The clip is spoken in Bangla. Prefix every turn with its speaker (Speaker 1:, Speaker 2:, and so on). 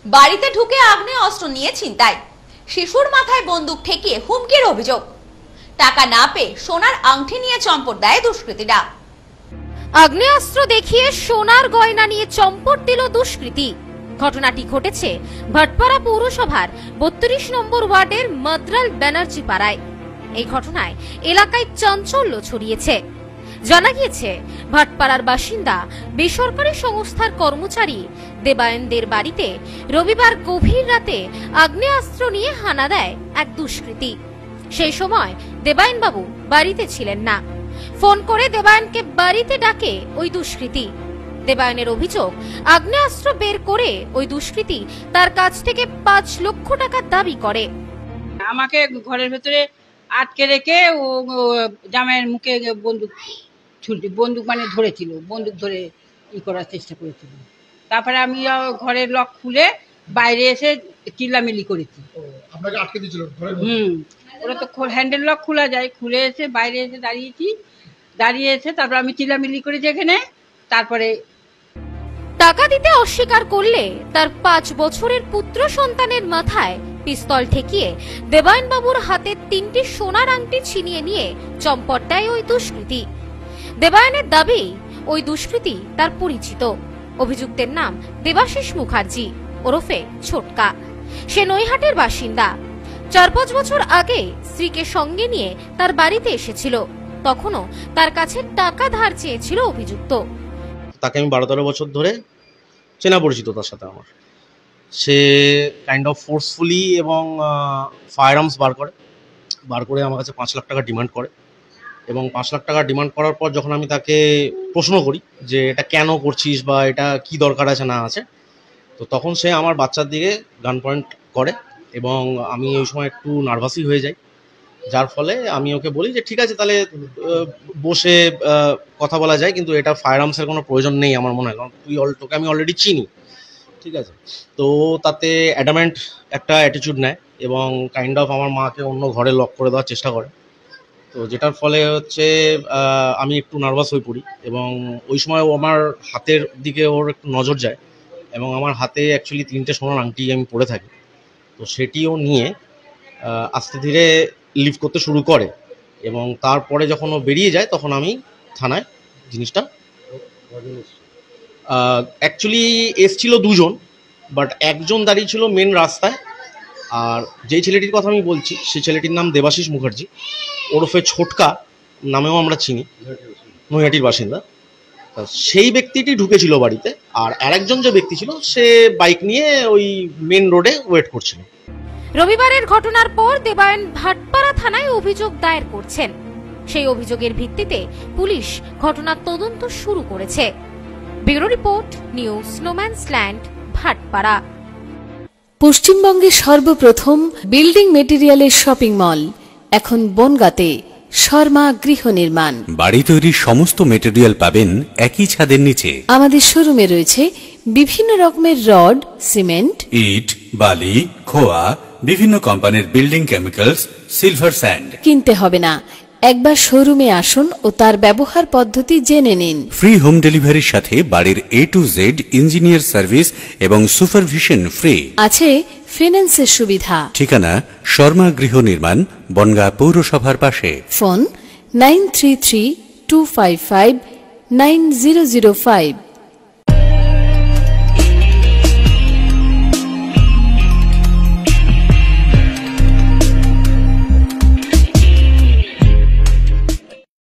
Speaker 1: বাড়িতে ঢুকে আগ্নেয় অস্ত্র নিয়ে ছিনতাই, শিশুর মাথায় বন্দুক ঠেকিয়ে হুমকির অভিযোগ, টাকা না পেয়ে সোনার আংটি নিয়ে চম্পট দেয় দুষ্কৃতীরা। আগ্নেয়াস্ত্র দেখিয়ে সোনার গয়না নিয়ে চম্পট দিল দুষ্কৃতী। ঘটনাটি ঘটেছে ভাটপাড়া পৌরসভার 32 নম্বর ওয়ার্ডের মদ্রাল ব্যানার্জি পাড়ায়। এই ঘটনায় এলাকায় চাঞ্চল্য ছড়িয়েছে। জানা গিয়েছে, ভাটপাড়ার বাসিন্দা বেসরকারি সংস্থার কর্মচারী দেবায়নদের বাড়িতে রবিবার গভীর রাতে আগ্নেয়াস্ত্র নিয়ে হানা দেয় এক দুষ্কৃতী। সেই সময় দেবায়ন বাবু বাড়িতে ছিলেন না। ফোন করে দেবায়নকে বাড়িতে ডাকে ওই দুষ্কৃতী। দেবায়নের অভিযোগ, আগ্নেয়াস্ত্র বের করে ওই দুষ্কৃতী তার কাছ থেকে 5 লক্ষ টাকা দাবি করে।
Speaker 2: আমাকে ঘরের ভেতরে আটকে রেখে ও জামাইয়ের মুখে বন্দুক মানে ধরেছিল, বন্দুক ধরে করার চেষ্টা করেছিল। তারপরে আমি ঘরের লক খুলে বাইরে এসে চিল্লামিল্লি করেছি।
Speaker 3: আপনাকে আটকে দিয়েছিল?
Speaker 2: ওরা তো হ্যান্ডেল লক খোলা যায়, খুলে এসে বাইরে এসে দাঁড়িয়ে এসে তারপর আমি চিল্লামিল্লি করেছি এখানে। তারপরে
Speaker 1: টাকা দিতে অস্বীকার করলে তার 5 বছরের পুত্র সন্তানের মাথায় পিস্তল ঠেকিয়ে দেবায়ন বাবুর হাতে 3টি সোনার আংটি ছিনিয়ে নিয়ে চম্পট দেয় ওই দুষ্কৃতী। দেবায়নের দাবি, ওই দুষ্কৃতী তার পরিচিত। অভিযুক্তের নাম দেবাশিস মুখার্জি ওরফে ছোটকা। সে নৈহাটের বাসিন্দা। 4-5 বছর আগে স্ত্রীকে সঙ্গে নিয়ে তার বাড়িতে এসেছিল। তখনও তার কাছে টাকা ধার চেয়েছিল অভিযুক্ত।
Speaker 4: তাকে আমি 12-13 বছর ধরে চেনা পরিচিত তার সাথে আমার। সে কাইন্ড অফ ফোর্সফুলি এবং ফায়ার আর্মস বার করে আমার কাছে 5 লাখ টাকা ডিমান্ড করে। এবং 5 লাখ টাকা ডিমান্ড করার পর যখন আমি তাকে প্রশ্ন করি যে এটা কেন করছিস বা এটা কি দরকার আছে না আছে, তো তখন সে আমার বাচ্চার দিকে গান পয়েন্ট করে এবং আমি ওই সময় একটু নার্ভাসই হয়ে যাই। যার ফলে আমি ওকে বলি যে ঠিক আছে, তাহলে বসে কথা বলা যায়, কিন্তু এটা ফায়ার আর্মসের কোনো প্রয়োজন নেই আমার মনে হয়, কারণ তোকে আমি অলরেডি চিনি, ঠিক আছে। তো তাতে অ্যাডামেন্ট একটা অ্যাটিটিউড নেয় এবং কাইন্ড অফ আমার মাকে অন্য ঘরে লক করে দেওয়ার চেষ্টা করে। তো যেটার ফলে হচ্ছে আমি একটু নার্ভাস হয়ে পড়ি এবং ওই সময় ও আমার হাতের দিকে ওর একটু নজর যায় এবং আমার হাতে অ্যাকচুয়ালি 3টে সোনার আংটি আমি পরে থাকি। তো সেটিও নিয়ে আস্তে ধীরে লিভ করতে শুরু করে এবং তারপরে যখন ও বেরিয়ে যায় তখন আমি থানায় জিনিসটা অ্যাকচুয়ালি এসছিল 2 জন, বাট একজন দাঁড়িয়ে ছিল মেন রাস্তায়। আর যেই ছেলেটির কথা আমি বলছি সেই ছেলেটির নাম দেবাশিস মুখার্জি ওরফে ছোটকা নামেও আমরা চিনি, নৈহাটির বাসিন্দা। সেই ব্যক্তিটি ঢুকেছিল বাড়িতে, আর আরেকজন যে ব্যক্তি ছিল সে বাইক নিয়ে ওই মেন রোডে ওয়েট করছিল।
Speaker 1: রবিবারের ঘটনার পর দেবায়ন ভাটপাড়া থানায় অভিযোগ দায়ের করছেন। সেই অভিযোগের ভিত্তিতে পুলিশ ঘটনার তদন্ত শুরু করেছে। ব্যুরো রিপোর্ট, নিউজ স্নোম্যান্সল্যান্ড, ভাটপাড়া।
Speaker 5: পশ্চিমবঙ্গের সর্বপ্রথম বিল্ডিং মেটেরিয়ালের শপিং মল এখন বনগাঁতে। শর্মা গৃহ নির্মাণ।
Speaker 6: বাড়ি তৈরির সমস্ত মেটেরিয়াল পাবেন একই ছাদের নিচে।
Speaker 5: আমাদের শোরুমে রয়েছে বিভিন্ন রকমের রড, সিমেন্ট,
Speaker 6: ইট, বালি, খোয়া, বিভিন্ন কোম্পানির বিল্ডিং কেমিক্যালস, সিলভার স্যান্ড।
Speaker 5: কিনতে হবে না, একবার শোরুমে আসুন ও তার ব্যবহার পদ্ধতি জেনে নিন।
Speaker 6: ফ্রি হোম ডেলিভারির সাথে বাড়ির A to Z engineer service এবং সুপারভিশন ফ্রি।
Speaker 5: আছে ফিন্যান্সের সুবিধা।
Speaker 6: ঠিকানা শর্মা গৃহ নির্মাণ, বনগাঁ পৌরসভার পাশে।
Speaker 5: ফোন 9332559005।